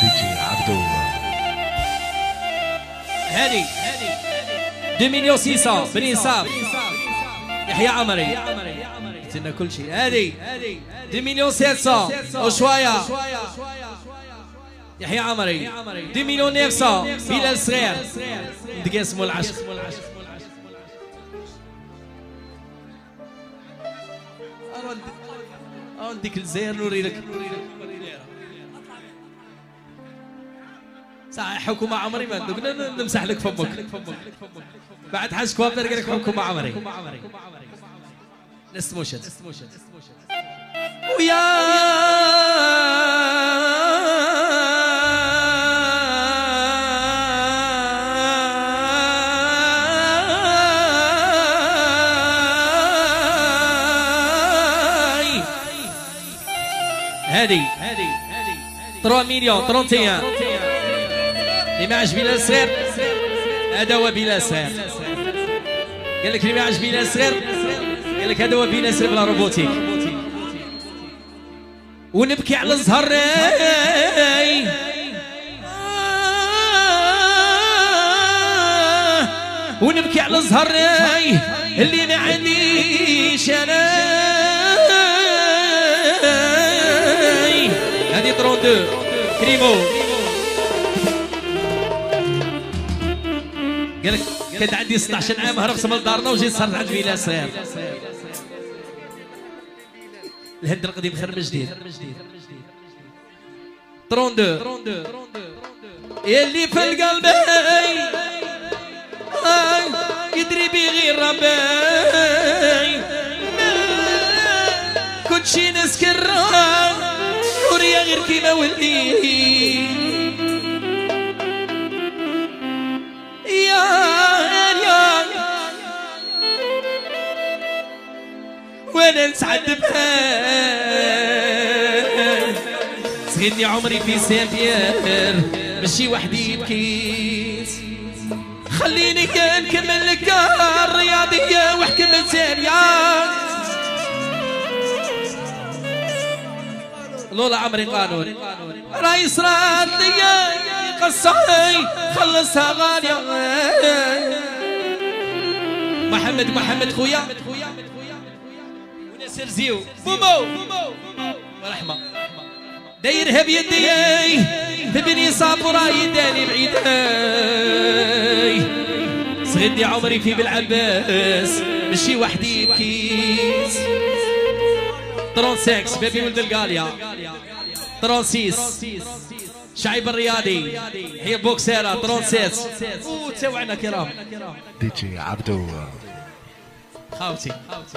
هادي 2,600,000 بني صاف يحيى عمري قلنا كل شيء. هادي 2,700,000 وشويه يحيى عمري 2,900,000 بلال صغير دقاسمو العشق. نديك الجزائر نوري لك صح. حكومة عمري ما ندوك نمسح لك فمك بعد حاج كوافير قال لك حكومة عمري نستموشت ويا هادي 3,031,000 اللي ما عجبي لا صغير هذا هو بلا صغير. قال لك اللي ما عجبي لا صغير قال لك هذا هو بلا صغير بلا روبوتيك. ونبكي على الزهر ونبكي على الزهر اللي ما عنديش انا. هذه 32 كريمو قال لك كنت عندي 16 عام هربت من دارنا وجيت صارت عند بلا صغير. الهد القديم خير من جديد 32 اللي في القلب يدري بي غير ربي كنت شي نسكر وريا غير كيما ولدي وانا نسعد بها سغني عمري في سافير ماشي وحدي يبكيت. خليني نكمل لك الرياضية واحكم السرية. لولا عمري قانون راي صرات ليا قصاي خلصها غالية. محمد خويا وناصر زيو بومو رحمة دايرها بيدي بني صابورة يداني بعيداي. صغدي عمري في بالعباس ماشي وحدي يبكيس. 36 بيبي ولد القالية 36 شعيب الرياضي هي بوكسيرة 36 وتسوعنا كرام دي جي عبدو خاوتي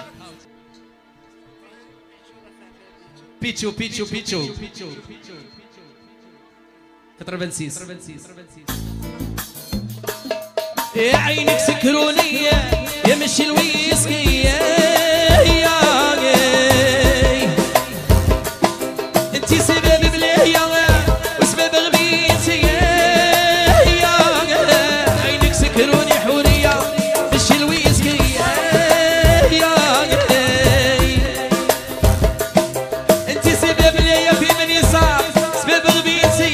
بيتشو 86 يا عينك سكروني يا مشي الويسكي انتي سبب بلايا وسبب غبيتي. عينك سكروني حورية مشي الويسكي انتي سبب ليا في من يصاب سبب غبيتي.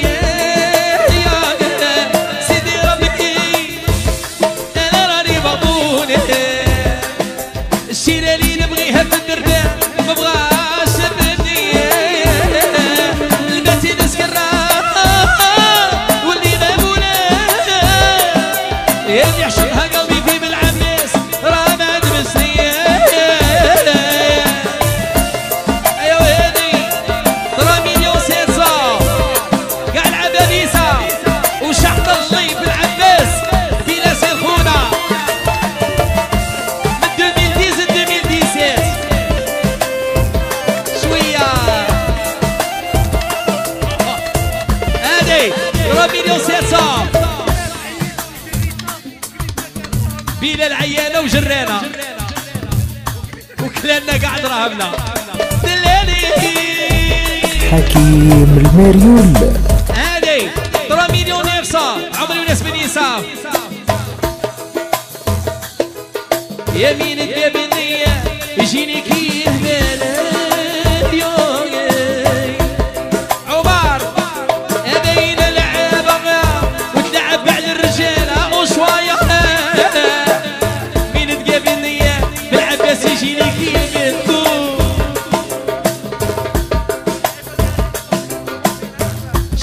سيدي ربي انا راني مضمونة الشيلة اللي نبغيها في الدربة مبغاش مني. الباتي نسكرها واللي غابونا اللي عشقها قلبي في بالعباس راه ما دبسني. ايوا هادي 3,700,000 كاع العبابيسة وشحط اللي في العباس بلا سير خونا من 2010 ل 2017 شوية. هادي 3,700,000 بلا العيانة وجرانة وكلنا قاعد راهبنا دلالي حكيم المريول. هادي 3,900,000 عمري وناس بني صاف يمينك يا بنية يجيني كيف بلد عمر هذين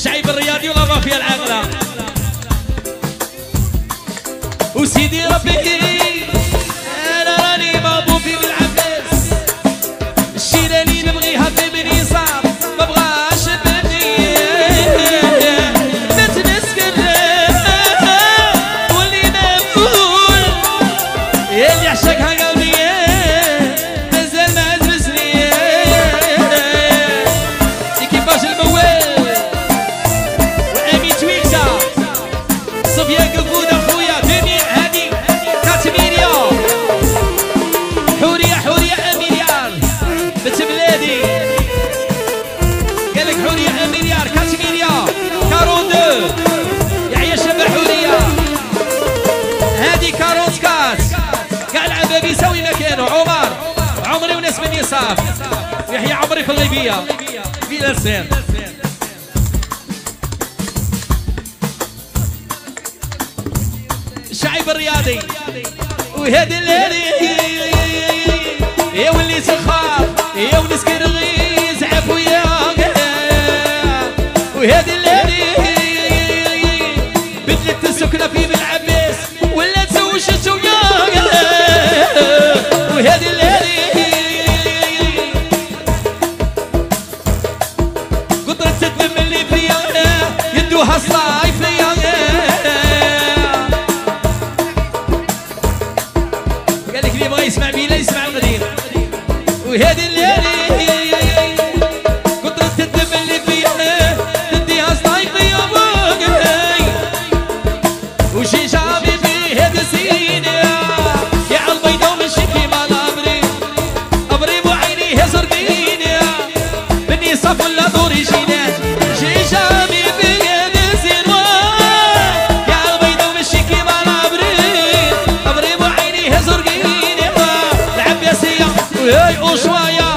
شعيب الرياضي ولا مافيا العاقله وسيدي ربي انا راني مغبوب في بالعباس الشيلاني نبغيها في بني صعب ما بغاش بني نتنسكر واللي مقبول اللي عشقها قلبي مازال ما عزمسني ايكيباج الموال وامي تويكسا صوفيا قفود اخويا دنيا هادي كاتميريا حوريه حوريه اميليار بنت بلادي قالك حوريه اميليار كاتميريا 42 يحيى شباب حوريه هادي 44 كاع العباب يساوي مكانه عمر عمري وناس من يصاف يحيى عمري في الغيبيه بلا سير شعيب الرياضي وهادي الليلي يا ولي سخاف يا ونسكر غيز عفويا وهادي الليلي بدلت السكنة في بالعباس ولا تزوجت وياك وهادي الليلي قدرت تدم اللي فيا يدوها صايفيا يسمع بيلا يسمع القديم وهذه الليالي قدرت تدم اللي فيها تديها صايفي يا باقي وشي شعبي في هذا سينا يا عالبيضة ومشي في مالابري ابريب وعينيها زرقين بني صف ولا دوري جينات شي شعبي في هذا سينا يا عالبيضة ومشي في مالابري ابريب وعينيها زرقين وهاي وشوية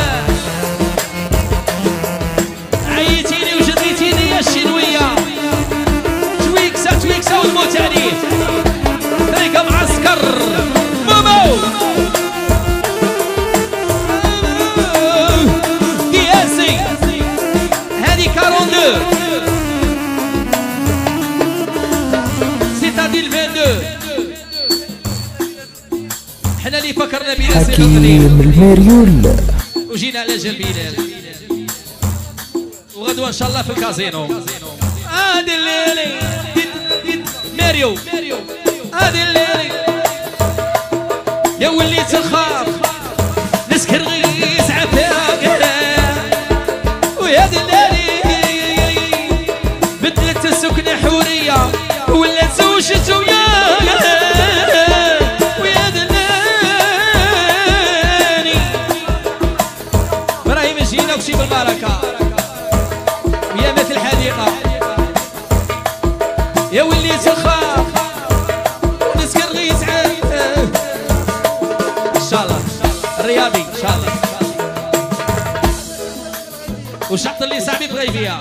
عيتيني وجديتيني يا الشنوية تويكسة تويكسة والموت عليك طريقة معسكر مومو دياسي هادي 42 سيتادي 22 حنا اللي فكرنا بينا حكيم المريول وجينا على جال بلال وغدوه ان شاء الله في الكازينو هادي الليلي ماريو هادي الليلي يا ولي تخاف نسكر غيس عفاك وهادي الليلي بدلت السكنة حورية ولا تزوجت وياك وشي بالبركة ويا مثل الحديقة يا ولي تخاف نسكر غيس عاد ان شاء الله الرياضي ان شاء الله وشحط اللي صاحبي بغيبية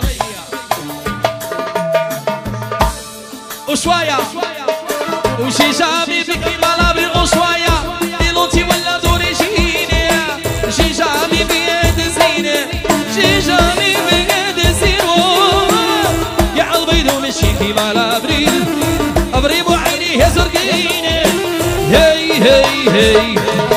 وشوية وشي شعبي بكي مالابي وشوية لونتي ولا دوري جيني شي شعبي شي جامي بقد سيرو يا عالبيض ومشي في مالابريل ابريب وعينيه زرقين هي هي هي